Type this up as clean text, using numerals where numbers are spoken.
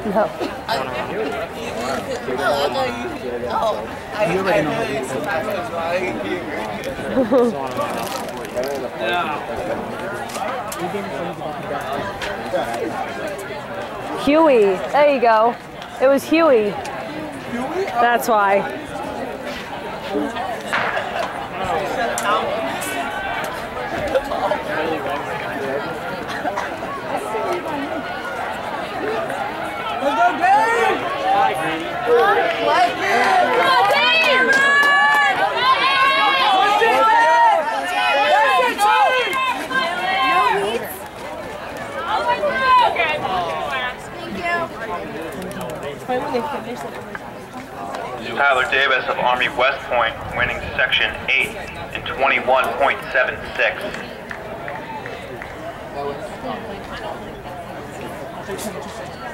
No. Huey. There you go. It was Huey. That's why. Let's go, Dave! Let's go, Dave! Tyler Davis of Army West Point winning Section 8 in 21.76.